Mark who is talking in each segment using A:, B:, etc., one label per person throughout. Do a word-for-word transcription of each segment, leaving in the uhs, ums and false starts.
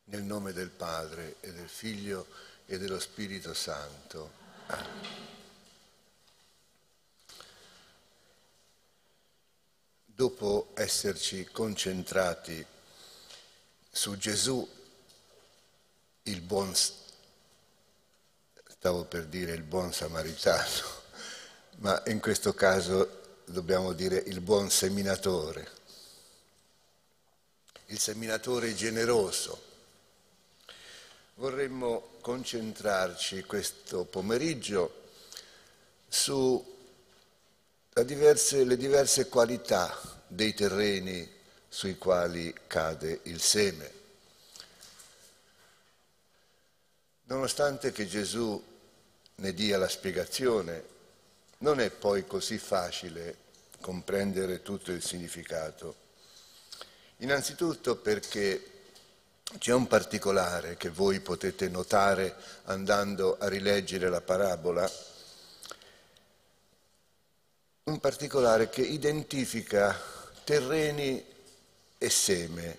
A: Nel nome del Padre e del Figlio e dello Spirito Santo. Amen. Dopo esserci concentrati su Gesù, il buon, stavo per dire il buon samaritano, ma in questo caso dobbiamo dire il buon seminatore, il seminatore generoso. Vorremmo concentrarci questo pomeriggio su la diverse, le diverse qualità dei terreni sui quali cade il seme. Nonostante che Gesù ne dia la spiegazione, non è poi così facile comprendere tutto il significato. Innanzitutto perché c'è un particolare che voi potete notare andando a rileggere la parabola, un particolare che identifica terreni e seme.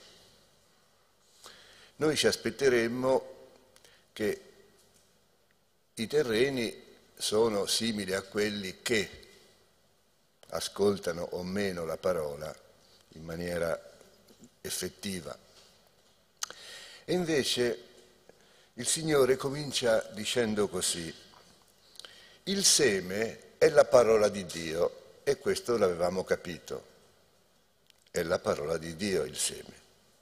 A: Noi ci aspetteremmo che i terreni sono simili a quelli che ascoltano o meno la parola in maniera effettiva. E invece il Signore comincia dicendo così: il seme è la parola di Dio, e questo l'avevamo capito, è la parola di Dio il seme.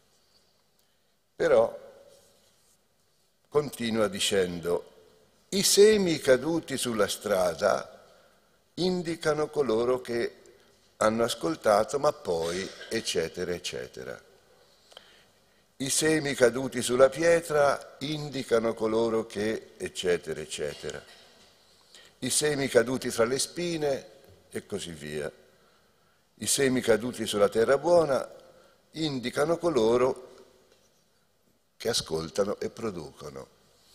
A: Però continua dicendo: i semi caduti sulla strada indicano coloro che hanno ascoltato, ma poi eccetera eccetera. I semi caduti sulla pietra indicano coloro che eccetera eccetera. I semi caduti fra le spine e così via. I semi caduti sulla terra buona indicano coloro che ascoltano e producono.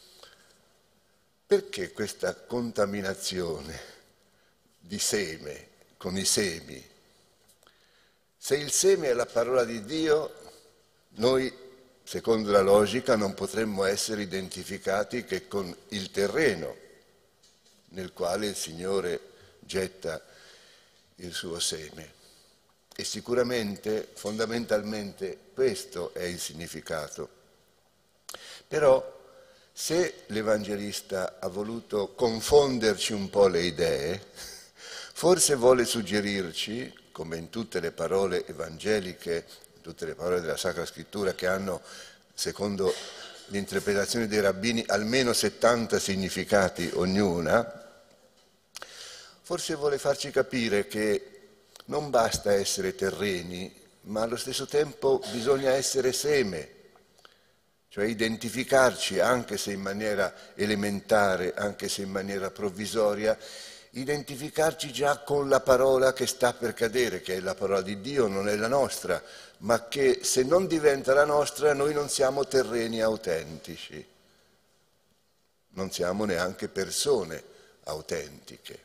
A: Perché questa contaminazione di seme con i semi? Se il seme è la parola di Dio, noi, secondo la logica, non potremmo essere identificati che con il terreno nel quale il Signore getta il suo seme. E sicuramente, fondamentalmente, questo è il significato. Però, se l'Evangelista ha voluto confonderci un po' le idee, forse vuole suggerirci, come in tutte le parole evangeliche, tutte le parole della Sacra Scrittura che hanno, secondo l'interpretazione dei rabbini, almeno settanta significati ognuna, forse vuole farci capire che non basta essere terreni, ma allo stesso tempo bisogna essere seme, cioè identificarci, anche se in maniera elementare, anche se in maniera provvisoria, identificarci già con la parola che sta per cadere, che è la parola di Dio, non è la nostra, ma che se non diventa la nostra noi non siamo terreni autentici, non siamo neanche persone autentiche.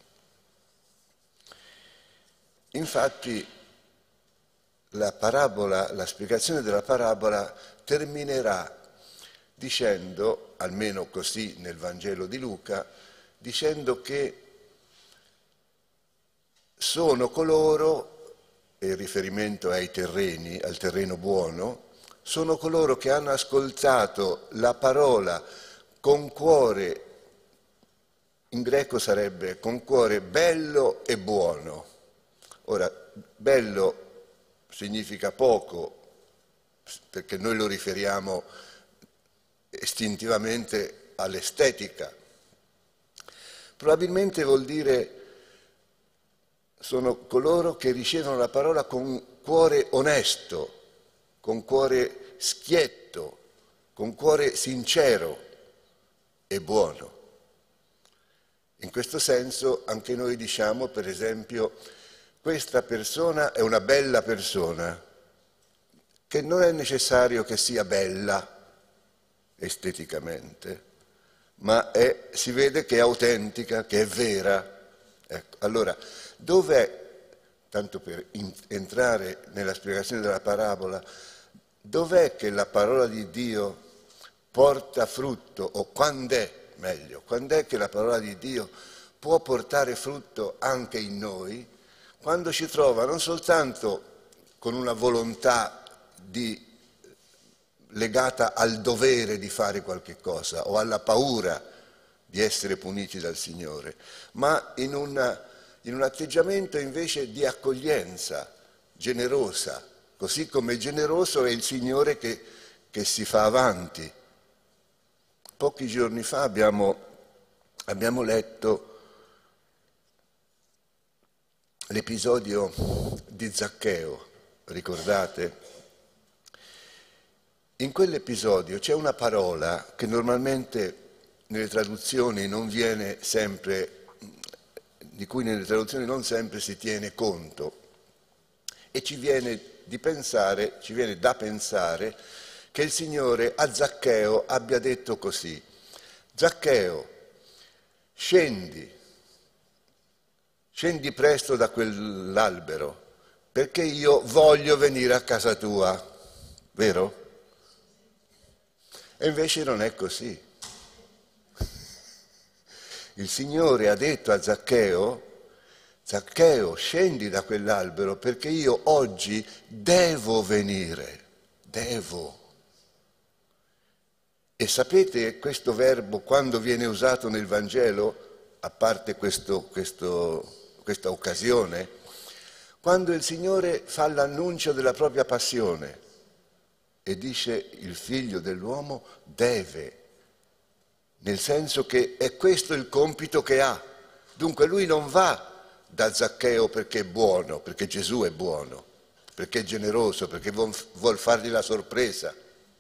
A: Infatti la parabola, la spiegazione della parabola terminerà dicendo, almeno così nel Vangelo di Luca, dicendo che sono coloro, e il riferimento è ai terreni, al terreno buono, sono coloro che hanno ascoltato la parola con cuore, in greco sarebbe con cuore bello e buono. Ora, bello significa poco, perché noi lo riferiamo istintivamente all'estetica. Probabilmente vuol dire sono coloro che ricevono la parola con cuore onesto, con cuore schietto, con cuore sincero e buono. In questo senso anche noi diciamo, per esempio, questa persona è una bella persona, che non è necessario che sia bella esteticamente, ma è, si vede che è autentica, che è vera. Ecco, allora, dov'è, tanto per in, entrare nella spiegazione della parabola, dov'è che la parola di Dio porta frutto, o quando è, meglio, quando è che la parola di Dio può portare frutto anche in noi, quando ci trova non soltanto con una volontà di, legata al dovere di fare qualche cosa o alla paura di essere puniti dal Signore, ma in, una, in un atteggiamento invece di accoglienza generosa, così come generoso è il Signore che, che si fa avanti. Pochi giorni fa abbiamo, abbiamo letto l'episodio di Zaccheo, ricordate? In quell'episodio c'è una parola che normalmente nelle traduzioni non viene sempre, di cui nelle traduzioni non sempre si tiene conto, e ci viene di pensare, ci viene da pensare che il Signore a Zaccheo abbia detto così: Zaccheo, scendi, scendi presto da quell'albero, perché io voglio venire a casa tua, vero? E invece non è così. Il Signore ha detto a Zaccheo: Zaccheo, scendi da quell'albero perché io oggi devo venire, devo. E sapete questo verbo quando viene usato nel Vangelo, a parte questo, questo, questa occasione? Quando il Signore fa l'annuncio della propria passione e dice il figlio dell'uomo deve, nel senso che è questo il compito che ha. Dunque lui non va da Zaccheo perché è buono, perché Gesù è buono, perché è generoso, perché vuol fargli la sorpresa,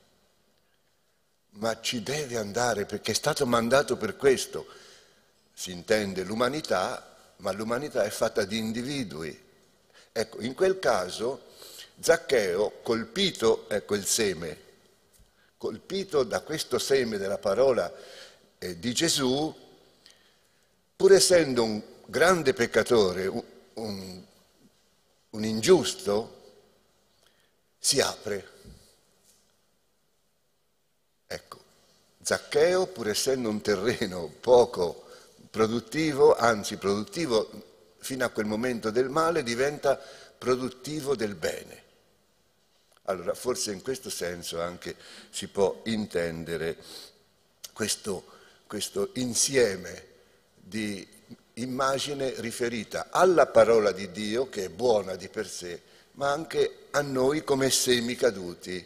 A: ma ci deve andare perché è stato mandato per questo. Si intende l'umanità, ma l'umanità è fatta di individui. Ecco, in quel caso Zaccheo, colpito, ecco il seme, colpito da questo seme della parola di Gesù, pur essendo un grande peccatore, un, un, un ingiusto, si apre. Ecco, Zaccheo, pur essendo un terreno poco produttivo, anzi produttivo fino a quel momento del male, diventa produttivo del bene. Allora, forse in questo senso anche si può intendere questo questo insieme di immagine riferita alla parola di Dio, che è buona di per sé, ma anche a noi come semi caduti.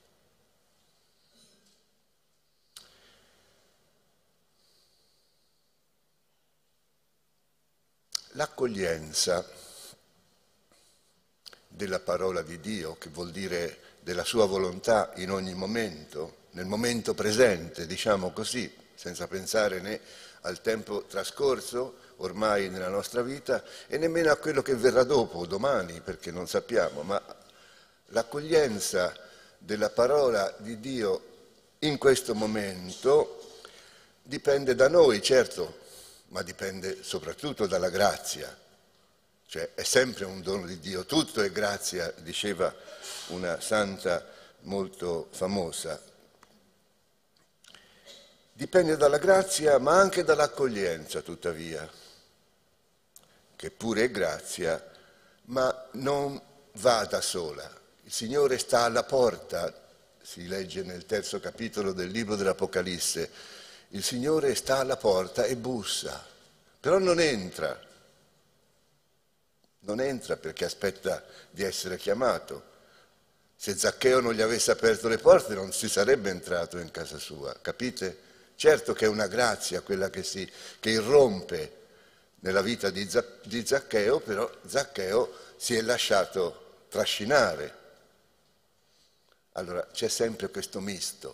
A: L'accoglienza della parola di Dio, che vuol dire della sua volontà in ogni momento, nel momento presente, diciamo così, senza pensare né al tempo trascorso ormai nella nostra vita e nemmeno a quello che verrà dopo, domani, perché non sappiamo, ma l'accoglienza della parola di Dio in questo momento dipende da noi, certo, ma dipende soprattutto dalla grazia, cioè è sempre un dono di Dio, tutto è grazia, diceva una santa molto famosa. Dipende dalla grazia, ma anche dall'accoglienza, tuttavia, che pure è grazia, ma non va da sola. Il Signore sta alla porta, si legge nel terzo capitolo del libro dell'Apocalisse. Il Signore sta alla porta e bussa, però non entra. Non entra perché aspetta di essere chiamato. Se Zaccheo non gli avesse aperto le porte non si sarebbe entrato in casa sua, capite? Certo che è una grazia quella che, si, che irrompe nella vita di, di Zaccheo, però Zaccheo si è lasciato trascinare. Allora c'è sempre questo misto.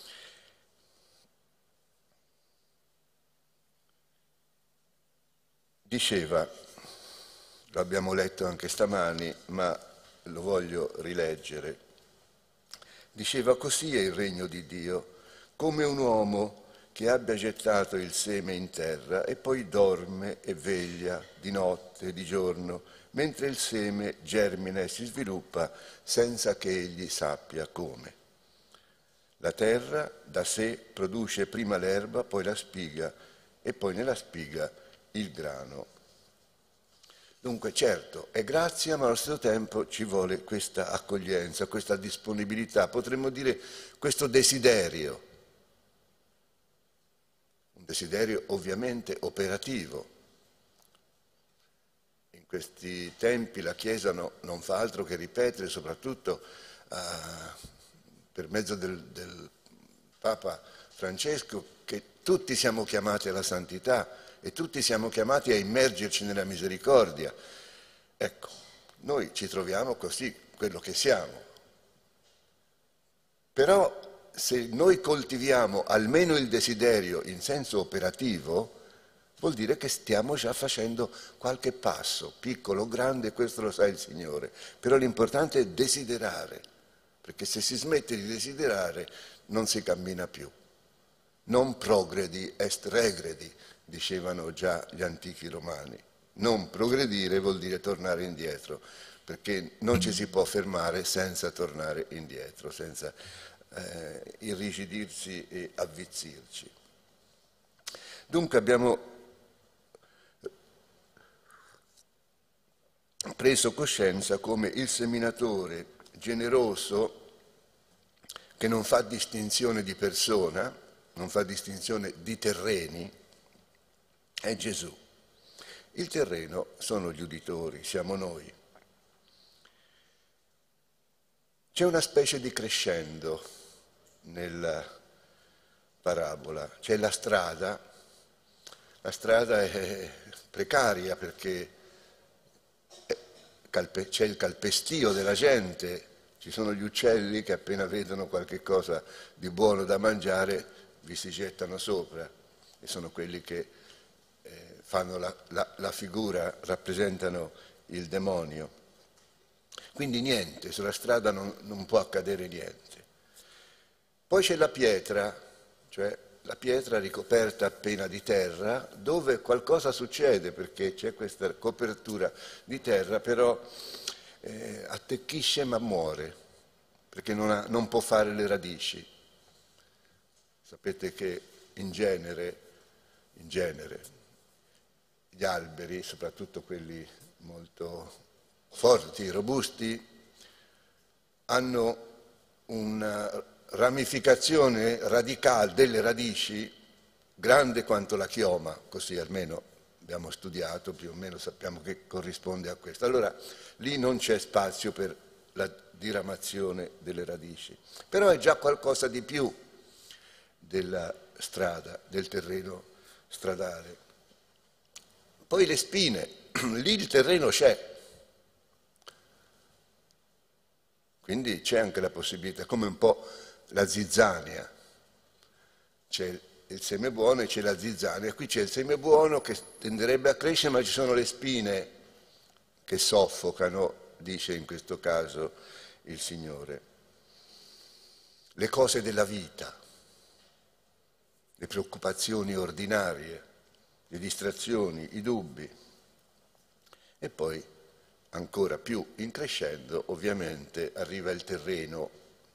A: Diceva, lo abbiamo letto anche stamani, ma lo voglio rileggere, diceva: così è il regno di Dio, come un uomo che abbia gettato il seme in terra e poi dorme e veglia di notte e di giorno, mentre il seme germina e si sviluppa senza che egli sappia come. La terra da sé produce prima l'erba, poi la spiga e poi nella spiga il grano. Dunque, certo, è grazia, ma allo stesso tempo ci vuole questa accoglienza, questa disponibilità, potremmo dire questo desiderio, un desiderio ovviamente operativo. In questi tempi la Chiesa no, non fa altro che ripetere, soprattutto uh, per mezzo del, del Papa Francesco, che tutti siamo chiamati alla santità e tutti siamo chiamati a immergerci nella misericordia. Ecco, noi ci troviamo così, quello che siamo. Però se noi coltiviamo almeno il desiderio in senso operativo, vuol dire che stiamo già facendo qualche passo, piccolo o grande, questo lo sa il Signore. Però l'importante è desiderare, perché se si smette di desiderare non si cammina più. Non progredi est regredi, dicevano già gli antichi romani. Non progredire vuol dire tornare indietro, perché non ci si può fermare senza tornare indietro, senza eh, irrigidirsi e avvizzirci. Dunque abbiamo preso coscienza come il seminatore generoso, che non fa distinzione di persona, non fa distinzione di terreni, è Gesù. Il terreno sono gli uditori, siamo noi. C'è una specie di crescendo nella parabola, c'è la strada, la strada è precaria perché c'è il calpestio della gente, ci sono gli uccelli che appena vedono qualche cosa di buono da mangiare vi si gettano sopra e sono quelli che eh, fanno la, la, la figura, rappresentano il demonio. Quindi niente, sulla strada non, non può accadere niente. Poi c'è la pietra, cioè la pietra ricoperta appena di terra, dove qualcosa succede perché c'è questa copertura di terra, però eh, attecchisce ma muore, perché non, ha, non può fare le radici. Sapete che in genere, in genere gli alberi, soprattutto quelli molto forti, robusti, hanno una ramificazione radicale delle radici grande quanto la chioma, così almeno abbiamo studiato, più o meno sappiamo che corrisponde a questo. Allora lì non c'è spazio per la diramazione delle radici, però è già qualcosa di più della strada, del terreno stradale. Poi le spine, lì il terreno c'è, quindi c'è anche la possibilità, come un po' la zizzania, c'è il seme buono e c'è la zizzania, qui c'è il seme buono che tenderebbe a crescere, ma ci sono le spine che soffocano, dice in questo caso il Signore. Le cose della vita, le preoccupazioni ordinarie, le distrazioni, i dubbi. E poi, ancora più in crescendo, ovviamente arriva il terreno.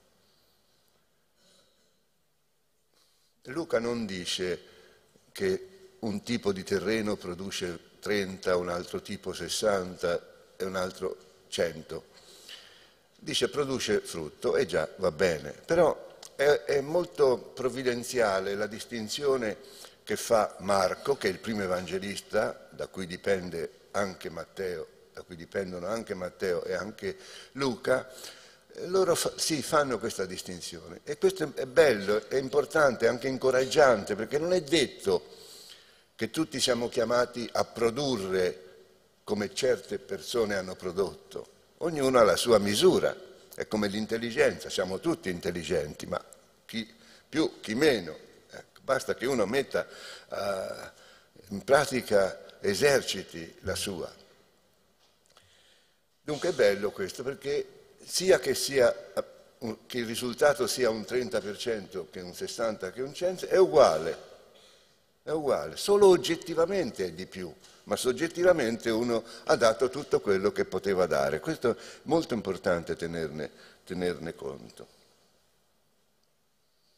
A: Luca non dice che un tipo di terreno produce trenta, un altro tipo sessanta e un altro cento. Dice produce frutto e già va bene, però è, è molto provvidenziale la distinzione che fa Marco, che è il primo evangelista, da cui dipende anche Matteo, da cui dipendono anche Matteo e anche Luca. Loro fa, sì, fanno questa distinzione e questo è bello, è importante, anche incoraggiante, perché non è detto che tutti siamo chiamati a produrre come certe persone hanno prodotto. Ognuno ha la sua misura, è come l'intelligenza, siamo tutti intelligenti, ma chi più, chi meno. Ecco, basta che uno metta uh, in pratica, eserciti la sua. Dunque è bello questo perché sia che, sia, che il risultato sia un trenta per cento che un sessanta per cento che un cento per cento, è uguale, è uguale, solo oggettivamente è di più, ma soggettivamente uno ha dato tutto quello che poteva dare. Questo è molto importante tenerne, tenerne conto.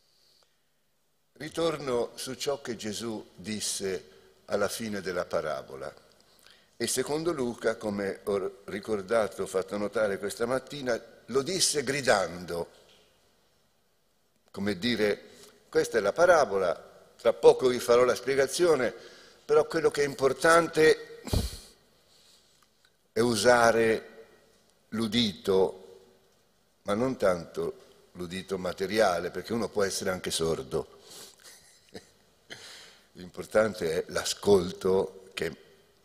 A: Ritorno su ciò che Gesù disse alla fine della parabola. E secondo Luca, come ho ricordato, ho fatto notare questa mattina, lo disse gridando, come dire, questa è la parabola, tra poco vi farò la spiegazione, però quello che è importante è usare l'udito, ma non tanto l'udito materiale, perché uno può essere anche sordo. L'importante è l'ascolto che è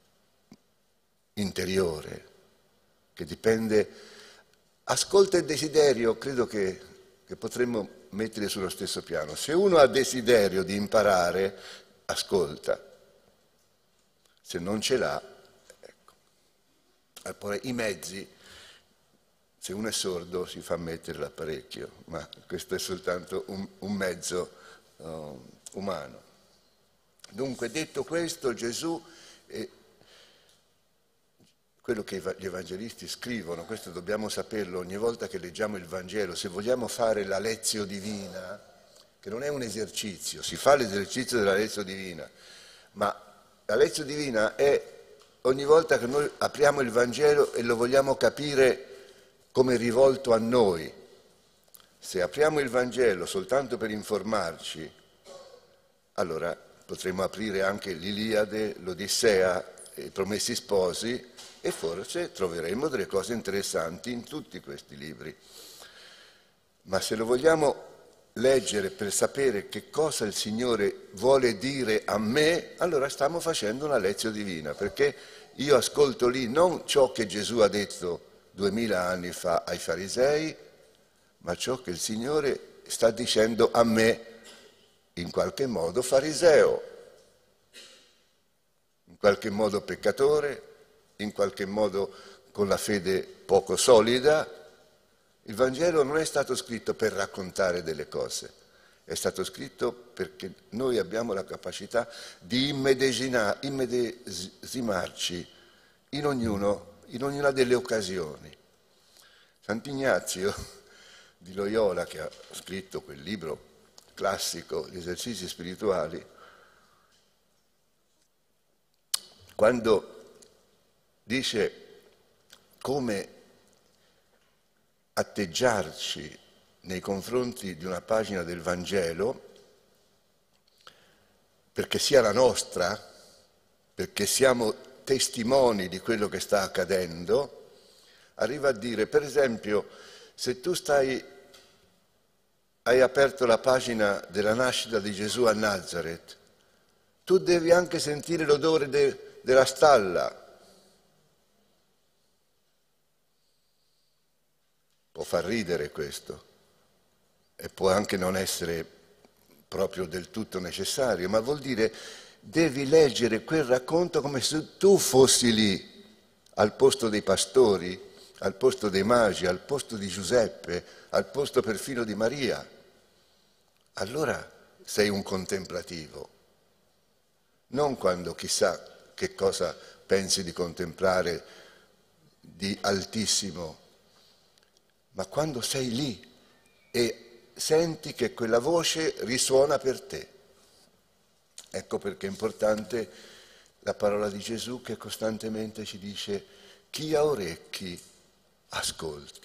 A: interiore, che dipende. Ascolto e desiderio credo che, che potremmo mettere sullo stesso piano. Se uno ha desiderio di imparare, ascolta. Se non ce l'ha, ecco. Poi i mezzi, se uno è sordo si fa mettere l'apparecchio, ma questo è soltanto un, un mezzo uh, umano. Dunque, detto questo, Gesù, eh, quello che gli evangelisti scrivono, questo dobbiamo saperlo ogni volta che leggiamo il Vangelo, se vogliamo fare la lezio divina, che non è un esercizio, si fa l'esercizio della lezio divina, ma la lezio divina è ogni volta che noi apriamo il Vangelo e lo vogliamo capire come rivolto a noi. Se apriamo il Vangelo soltanto per informarci, allora potremmo aprire anche l'Iliade, l'Odissea, i Promessi Sposi e forse troveremo delle cose interessanti in tutti questi libri. Ma se lo vogliamo leggere per sapere che cosa il Signore vuole dire a me, allora stiamo facendo una lezione divina, perché io ascolto lì non ciò che Gesù ha detto duemila anni fa ai farisei, ma ciò che il Signore sta dicendo a me, in qualche modo fariseo, in qualche modo peccatore, in qualche modo con la fede poco solida. Il Vangelo non è stato scritto per raccontare delle cose, è stato scritto perché noi abbiamo la capacità di immedesimarci in ognuno, in ognuna delle occasioni. Sant'Ignazio di Loyola, che ha scritto quel libro classico, Gli esercizi spirituali, quando dice come atteggiarci nei confronti di una pagina del Vangelo, perché sia la nostra, perché siamo testimoni di quello che sta accadendo, arriva a dire, per esempio, se tu stai hai aperto la pagina della nascita di Gesù a Nazareth, tu devi anche sentire l'odore de, della stalla. Può far ridere questo e può anche non essere proprio del tutto necessario, ma vuol dire devi leggere quel racconto come se tu fossi lì, al posto dei pastori, al posto dei magi, al posto di Giuseppe, al posto perfino di Maria. Allora sei un contemplativo, non quando chissà che cosa pensi di contemplare di altissimo, ma quando sei lì e senti che quella voce risuona per te. Ecco perché è importante la parola di Gesù che costantemente ci dice: chi ha orecchi ascolti.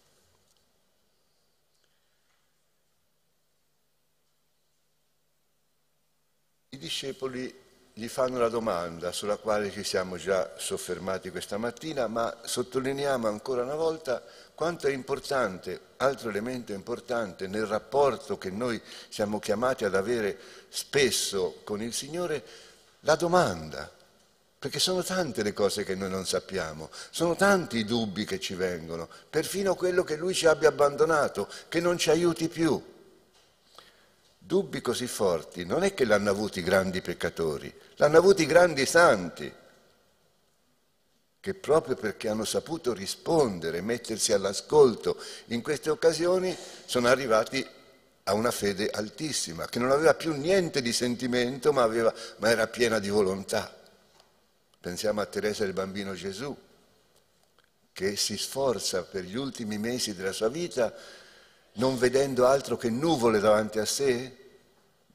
A: I discepoli gli fanno la domanda sulla quale ci siamo già soffermati questa mattina, ma sottolineiamo ancora una volta quanto è importante, altro elemento importante nel rapporto che noi siamo chiamati ad avere spesso con il Signore, la domanda. Perché sono tante le cose che noi non sappiamo, sono tanti i dubbi che ci vengono, perfino quello che Lui ci abbia abbandonato, che non ci aiuti più. Dubbi così forti non è che l'hanno avuti i grandi peccatori, l'hanno avuti i grandi santi, che proprio perché hanno saputo rispondere, mettersi all'ascolto in queste occasioni, sono arrivati a una fede altissima, che non aveva più niente di sentimento, ma, aveva, ma era piena di volontà. Pensiamo a Teresa del Bambino Gesù, che si sforza per gli ultimi mesi della sua vita, non vedendo altro che nuvole davanti a sé,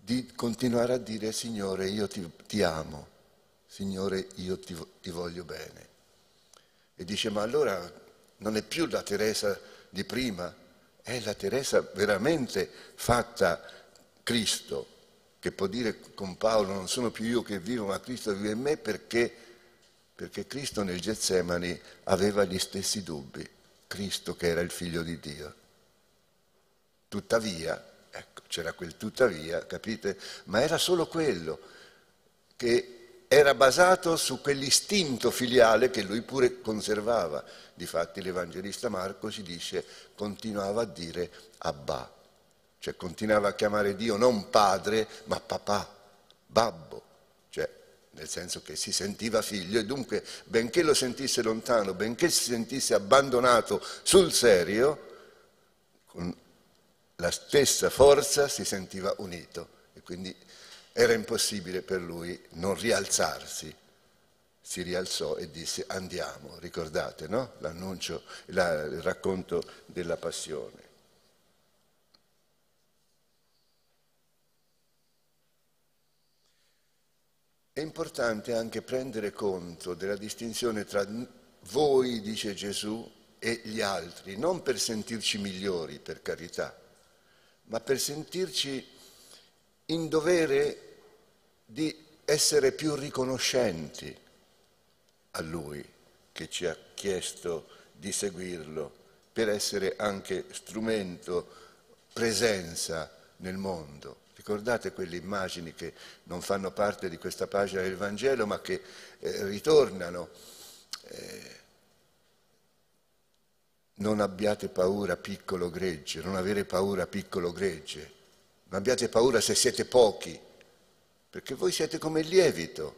A: di continuare a dire Signore io ti, ti amo, Signore io ti, ti voglio bene. E dice ma allora non è più la Teresa di prima, è la Teresa veramente fatta Cristo, che può dire con Paolo non sono più io che vivo ma Cristo vive in me, perché, perché Cristo nel Getsemani aveva gli stessi dubbi, Cristo che era il figlio di Dio. Tuttavia, ecco, c'era quel tuttavia, capite? Ma era solo quello, che era basato su quell'istinto filiale che lui pure conservava. Difatti l'Evangelista Marco ci dice, continuava a dire Abba, cioè continuava a chiamare Dio non padre, ma papà, babbo, cioè nel senso che si sentiva figlio e dunque, benché lo sentisse lontano, benché si sentisse abbandonato sul serio, con la stessa forza si sentiva unito e quindi era impossibile per lui non rialzarsi. Si rialzò e disse andiamo, ricordate, no? L'annuncio, la, il racconto della passione. È importante anche prendere conto della distinzione tra voi, dice Gesù, e gli altri, non per sentirci migliori, per carità, ma per sentirci in dovere di essere più riconoscenti a Lui che ci ha chiesto di seguirlo, per essere anche strumento, presenza nel mondo. Ricordate quelle immagini che non fanno parte di questa pagina del Vangelo, ma che eh, ritornano. Eh, non abbiate paura, piccolo gregge, non avere paura, piccolo gregge. Non abbiate paura se siete pochi, perché voi siete come il lievito.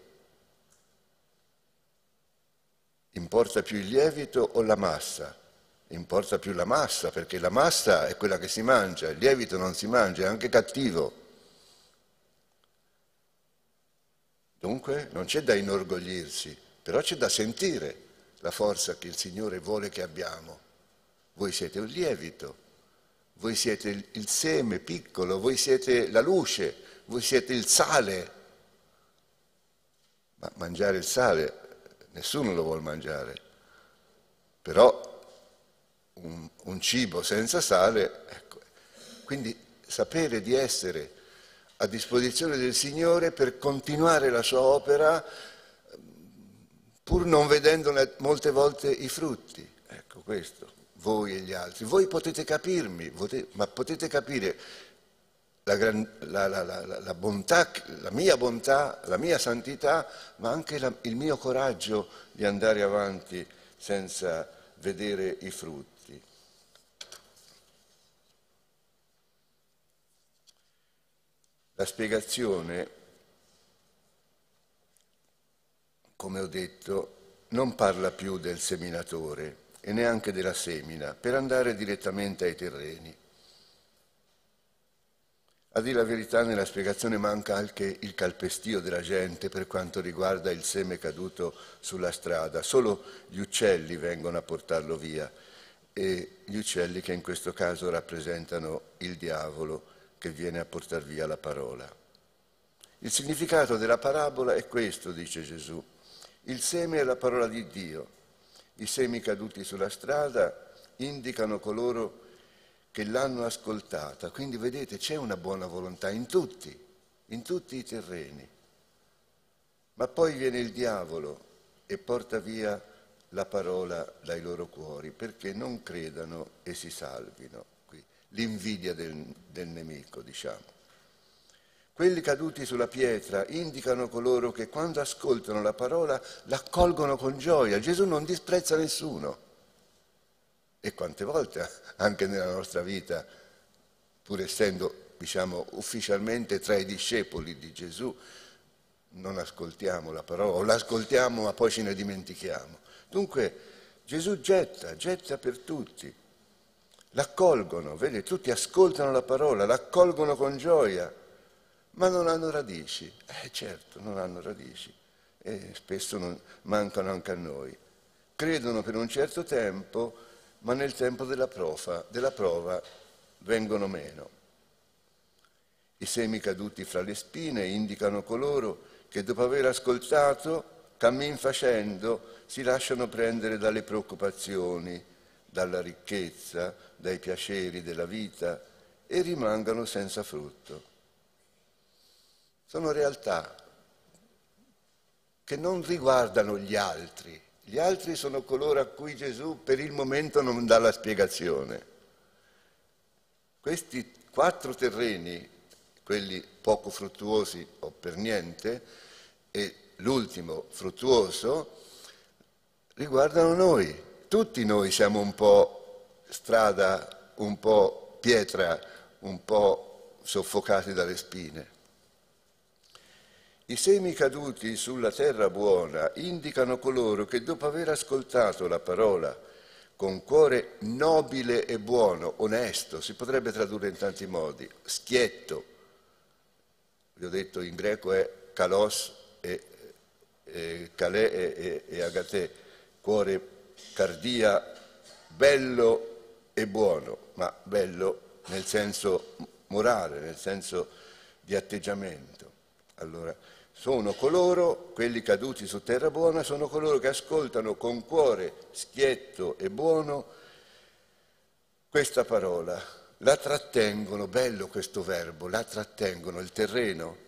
A: Importa più il lievito o la massa? Importa più la massa, perché la massa è quella che si mangia, il lievito non si mangia, è anche cattivo. Dunque non c'è da inorgoglirsi, però c'è da sentire la forza che il Signore vuole che abbiamo. Voi siete un lievito, voi siete il seme piccolo, voi siete la luce, voi siete il sale. Ma mangiare il sale nessuno lo vuole mangiare, però un, un cibo senza sale, ecco. Quindi sapere di essere a disposizione del Signore per continuare la sua opera, pur non vedendone molte volte i frutti. Ecco questo, voi e gli altri. Voi potete capirmi, potete, ma potete capire la, gran, la, la, la, la bontà, la mia bontà, la mia santità, ma anche la, il mio coraggio di andare avanti senza vedere i frutti. La spiegazione, come ho detto, non parla più del seminatore e neanche della semina, per andare direttamente ai terreni. A dire la verità, nella spiegazione manca anche il calpestio della gente per quanto riguarda il seme caduto sulla strada. Solo gli uccelli vengono a portarlo via, e gli uccelli che in questo caso rappresentano il diavolo che viene a portar via la parola. Il significato della parabola è questo, dice Gesù. Il seme è la parola di Dio. I semi caduti sulla strada indicano coloro che l'hanno ascoltata. Quindi vedete, c'è una buona volontà in tutti, in tutti i terreni. Ma poi viene il diavolo e porta via la parola dai loro cuori, perché non credano e si salvino. Qui, l'invidia del, del nemico, diciamo. Quelli caduti sulla pietra indicano coloro che quando ascoltano la parola l'accolgono con gioia. Gesù non disprezza nessuno. E quante volte anche nella nostra vita, pur essendo, diciamo, ufficialmente tra i discepoli di Gesù, non ascoltiamo la parola, o l'ascoltiamo ma poi ce ne dimentichiamo. Dunque Gesù getta, getta per tutti, l'accolgono, vedi, tutti ascoltano la parola, l'accolgono con gioia, ma non hanno radici. Eh certo, non hanno radici e spesso non, mancano anche a noi. Credono per un certo tempo, ma nel tempo della prova, della prova vengono meno. I semi caduti fra le spine indicano coloro che dopo aver ascoltato, cammin facendo, si lasciano prendere dalle preoccupazioni, dalla ricchezza, dai piaceri della vita e rimangono senza frutto. Sono realtà che non riguardano gli altri. Gli altri sono coloro a cui Gesù per il momento non dà la spiegazione. Questi quattro terreni, quelli poco fruttuosi o per niente, e l'ultimo fruttuoso, riguardano noi. Tutti noi siamo un po' strada, un po' pietra, un po' soffocati dalle spine. I semi caduti sulla terra buona indicano coloro che dopo aver ascoltato la parola con cuore nobile e buono, onesto, si potrebbe tradurre in tanti modi, schietto, vi ho detto in greco è kalos e, e kalè e, e, e agatè, cuore cardia, bello e buono, ma bello nel senso morale, nel senso di atteggiamento. Allora, sono coloro, quelli caduti su terra buona, sono coloro che ascoltano con cuore schietto e buono questa parola, la trattengono, bello questo verbo, la trattengono, il terreno.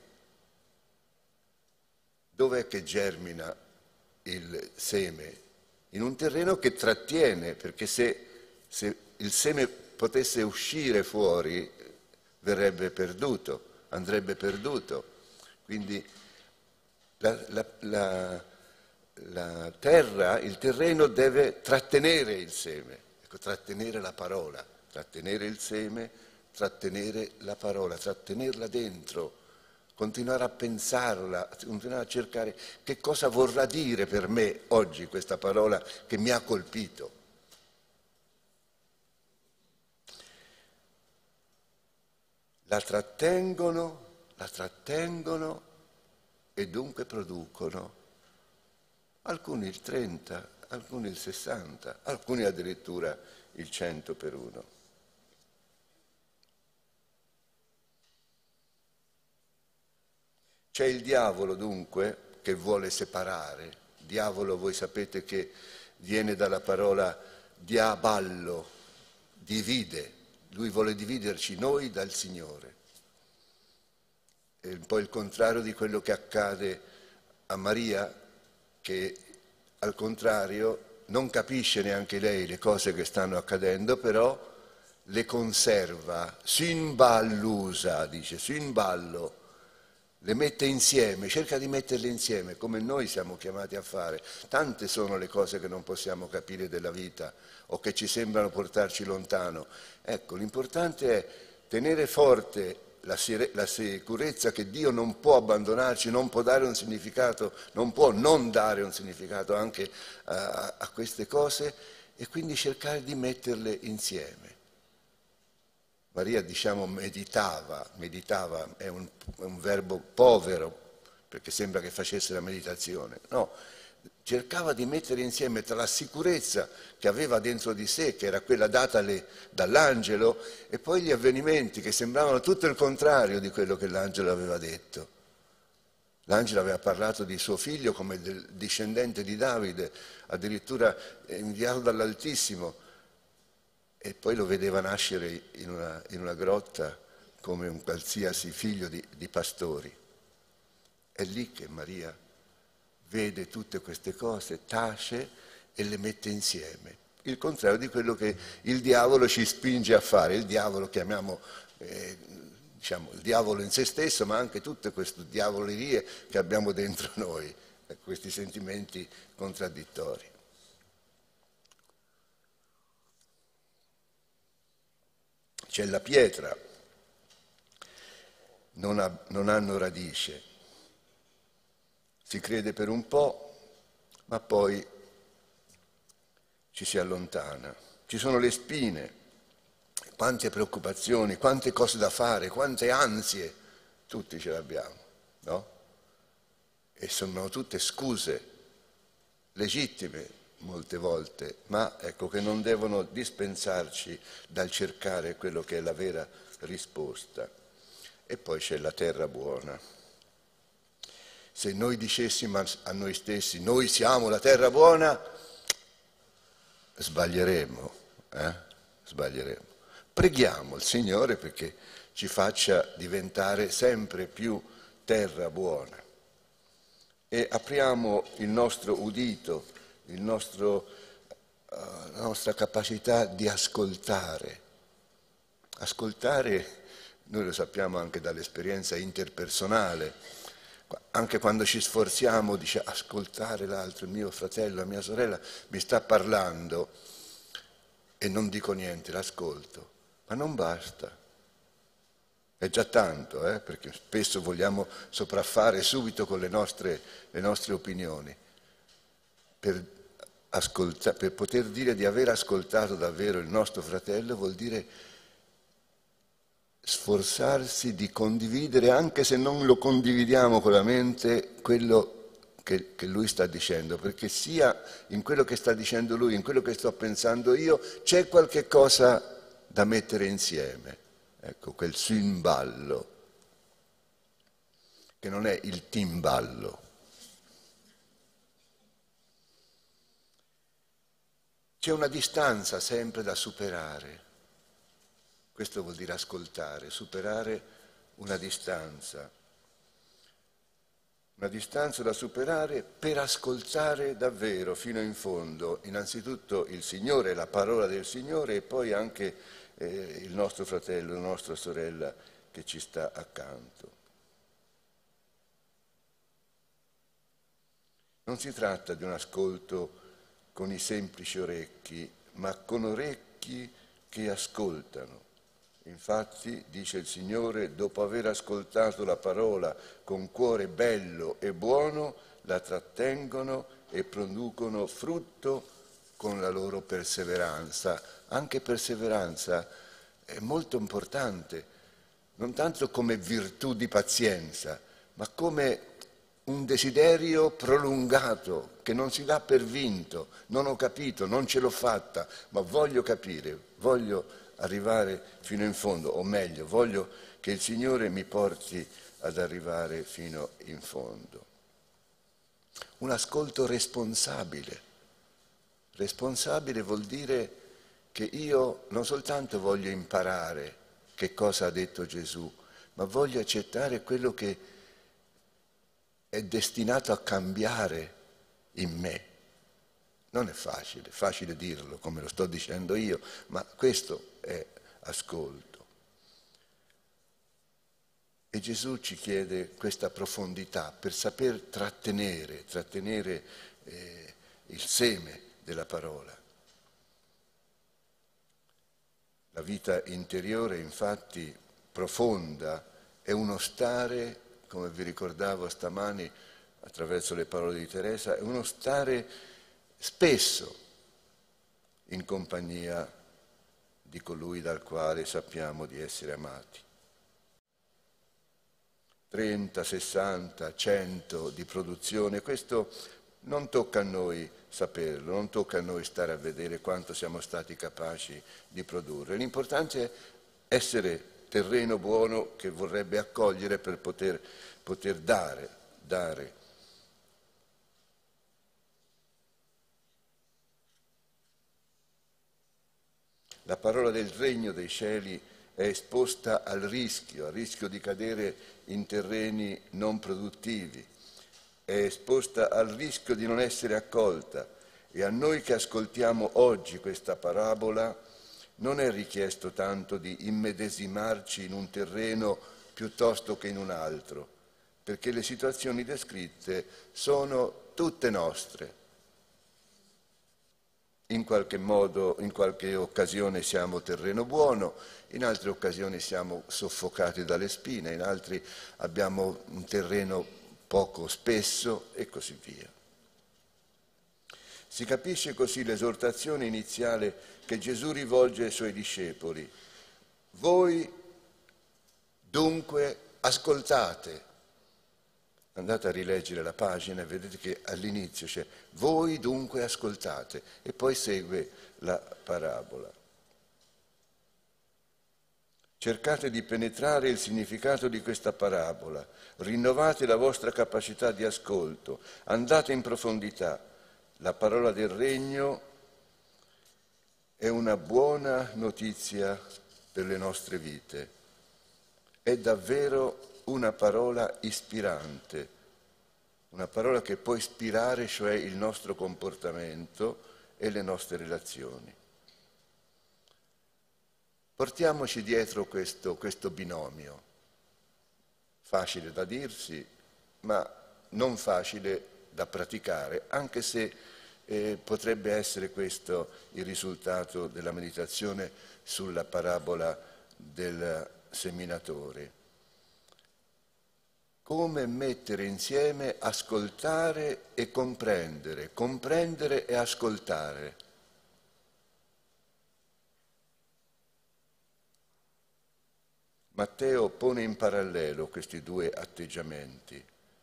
A: Dov'è che germina il seme? In un terreno che trattiene, perché se, se il seme potesse uscire fuori verrebbe perduto, andrebbe perduto. Quindi la, la, la, la terra, il terreno deve trattenere il seme, ecco, trattenere la parola, trattenere il seme, trattenere la parola, trattenerla dentro, continuare a pensarla, continuare a cercare che cosa vorrà dire per me oggi questa parola che mi ha colpito. La trattengono, la trattengono e dunque producono, alcuni il trenta, alcuni il sessanta, alcuni addirittura il cento per uno. C'è il diavolo dunque che vuole separare. Diavolo, voi sapete che viene dalla parola diaballo, divide. Lui vuole dividerci noi dal Signore. È un po' il contrario di quello che accade a Maria, che al contrario non capisce neanche lei le cose che stanno accadendo, però le conserva, simballusa, dice, simballo, le mette insieme, cerca di metterle insieme, come noi siamo chiamati a fare. Tante sono le cose che non possiamo capire della vita o che ci sembrano portarci lontano. Ecco, l'importante è tenere forte la, la sicurezza che Dio non può abbandonarci, non può dare un significato, non può non dare un significato anche a, a queste cose e quindi cercare di metterle insieme. Maria, diciamo, meditava, meditava è un, è un verbo povero, perché sembra che facesse la meditazione. No, cercava di mettere insieme tra la sicurezza che aveva dentro di sé, che era quella datale dall'angelo, e poi gli avvenimenti che sembravano tutto il contrario di quello che l'angelo aveva detto. L'angelo aveva parlato di suo figlio come del discendente di Davide, addirittura inviato dall'Altissimo, e poi lo vedeva nascere in una, in una grotta come un qualsiasi figlio di, di pastori. È lì che Maria vede tutte queste cose, tace e le mette insieme. Il contrario di quello che il diavolo ci spinge a fare. Il diavolo chiamiamo, eh, diciamo, il diavolo in se stesso, ma anche tutte queste diavolerie che abbiamo dentro noi, questi sentimenti contraddittori. C'è la pietra, non, ha, non hanno radice, si crede per un po', ma poi ci si allontana. Ci sono le spine, quante preoccupazioni, quante cose da fare, quante ansie, tutti ce l'abbiamo, no? E sono tutte scuse, legittime, molte volte, ma ecco che non devono dispensarci dal cercare quello che è la vera risposta. e poi c'è la terra buona. Se noi dicessimo a noi stessi, noi siamo la terra buona, sbaglieremo, eh? Sbaglieremo. Preghiamo il Signore perché ci faccia diventare sempre più terra buona. E apriamo il nostro udito, il nostro, uh, la nostra capacità di ascoltare. Ascoltare, noi lo sappiamo anche dall'esperienza interpersonale, anche quando ci sforziamo di ascoltare l'altro, il mio fratello, la mia sorella mi sta parlando e non dico niente, l'ascolto, ma non basta. È già tanto, eh, perché spesso vogliamo sopraffare subito con le nostre, le nostre opinioni. Per, ascolta, per poter dire di aver ascoltato davvero il nostro fratello vuol dire sforzarsi di condividere, anche se non lo condividiamo con la mente, quello che, che lui sta dicendo, perché sia in quello che sta dicendo lui, in quello che sto pensando io, c'è qualche cosa da mettere insieme. Ecco, quel cimballo, che non è il timballo. C'è una distanza sempre da superare. Questo vuol dire ascoltare, superare una distanza. Una distanza da superare per ascoltare davvero fino in fondo, innanzitutto il Signore, la parola del Signore e poi anche eh, il nostro fratello, la nostra sorella che ci sta accanto. Non si tratta di un ascolto con i semplici orecchi, ma con orecchi che ascoltano. Infatti, dice il Signore, dopo aver ascoltato la parola con cuore bello e buono, la trattengono e producono frutto con la loro perseveranza. Anche perseveranza è molto importante, non tanto come virtù di pazienza, ma come un desiderio prolungato che non si dà per vinto. Non ho capito, non ce l'ho fatta, ma voglio capire, voglio arrivare fino in fondo, o meglio, voglio che il Signore mi porti ad arrivare fino in fondo. Un ascolto responsabile. Responsabile vuol dire che io non soltanto voglio imparare che cosa ha detto Gesù, ma voglio accettare quello che è destinato a cambiare in me. Non è facile, è facile dirlo come lo sto dicendo io, ma questo è ascolto. E Gesù ci chiede questa profondità per saper trattenere, trattenere eh, il seme della parola. La vita interiore, infatti, profonda, è uno stare, come vi ricordavo stamani attraverso le parole di Teresa, è uno stare spesso in compagnia di colui dal quale sappiamo di essere amati. trenta, sessanta, cento di produzione, questo non tocca a noi saperlo, non tocca a noi stare a vedere quanto siamo stati capaci di produrre. L'importante è essere terreno buono che vorrebbe accogliere per poter, poter dare, dare. La parola del regno dei cieli è esposta al rischio, al rischio di cadere in terreni non produttivi, è esposta al rischio di non essere accolta e a noi che ascoltiamo oggi questa parabola non è richiesto tanto di immedesimarci in un terreno piuttosto che in un altro, perché le situazioni descritte sono tutte nostre. In qualche modo, in qualche occasione siamo terreno buono, in altre occasioni siamo soffocati dalle spine, in altri abbiamo un terreno poco spesso e così via. Si capisce così l'esortazione iniziale che Gesù rivolge ai suoi discepoli. Voi dunque ascoltate. Andate a rileggere la pagina e vedete che all'inizio c'è voi dunque ascoltate e poi segue la parabola. Cercate di penetrare il significato di questa parabola, rinnovate la vostra capacità di ascolto, andate in profondità. La parola del regno è una buona notizia per le nostre vite. È davvero una parola ispirante, una parola che può ispirare, cioè il nostro comportamento e le nostre relazioni. Portiamoci dietro questo, questo binomio, facile da dirsi, ma non facile da praticare, anche se eh, potrebbe essere questo il risultato della meditazione sulla parabola del seminatore. Come mettere insieme ascoltare e comprendere, comprendere e ascoltare. Matteo pone in parallelo questi due atteggiamenti.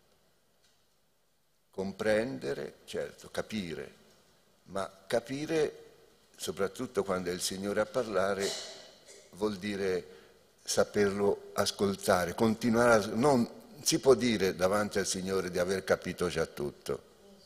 A: Comprendere, certo, capire, ma capire, soprattutto quando è il Signore a parlare, vuol dire saperlo ascoltare, continuare a... Non si può dire davanti al Signore di aver capito già tutto.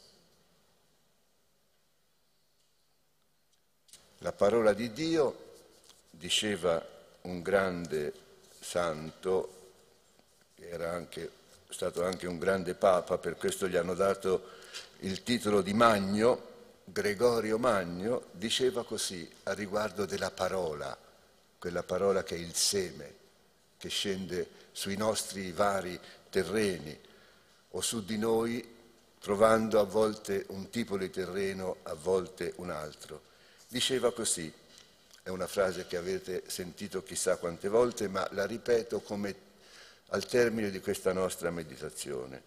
A: La parola di Dio, diceva un grande santo, che era anche, stato anche un grande papa, per questo gli hanno dato il titolo di Magno, Gregorio Magno, diceva così a riguardo della parola, quella parola che è il seme, che scende sui nostri vari terreni o su di noi, trovando a volte un tipo di terreno, a volte un altro. Diceva così, è una frase che avete sentito chissà quante volte, ma la ripeto come al termine di questa nostra meditazione.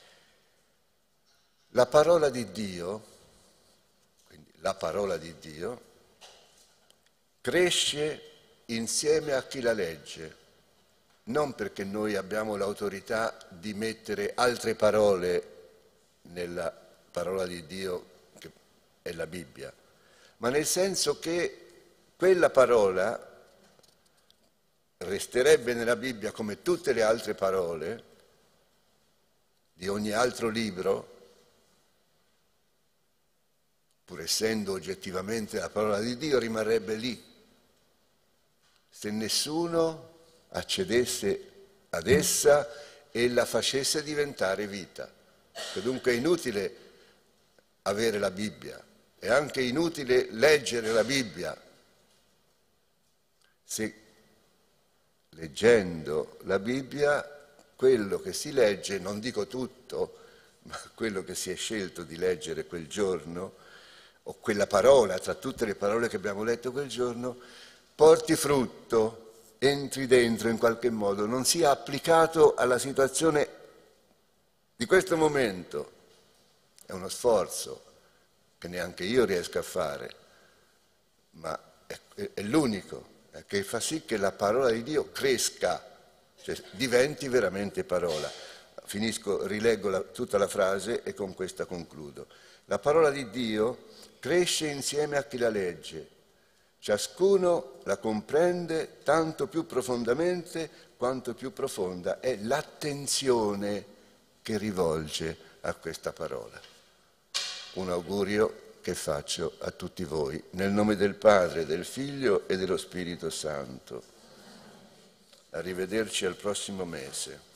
A: La parola di Dio, quindi la parola di Dio, cresce insieme a chi la legge, non perché noi abbiamo l'autorità di mettere altre parole nella parola di Dio, che è la Bibbia, ma nel senso che quella parola resterebbe nella Bibbia come tutte le altre parole di ogni altro libro, pur essendo oggettivamente la parola di Dio, rimarrebbe lì. Se nessuno accedesse ad essa e la facesse diventare vita. E dunque è inutile avere la Bibbia, è anche inutile leggere la Bibbia, se leggendo la Bibbia quello che si legge, non dico tutto, ma quello che si è scelto di leggere quel giorno, o quella parola, tra tutte le parole che abbiamo letto quel giorno, porti frutto, entri dentro in qualche modo, non sia applicato alla situazione di questo momento. È uno sforzo che neanche io riesco a fare, ma è, è, è l'unico, è che fa sì che la parola di Dio cresca, cioè diventi veramente parola. Finisco, rileggo la, tutta la frase e con questa concludo. La parola di Dio cresce insieme a chi la legge. Ciascuno la comprende tanto più profondamente quanto più profonda è l'attenzione che rivolge a questa parola. Un augurio che faccio a tutti voi, nel nome del Padre, del Figlio e dello Spirito Santo. Arrivederci al prossimo mese.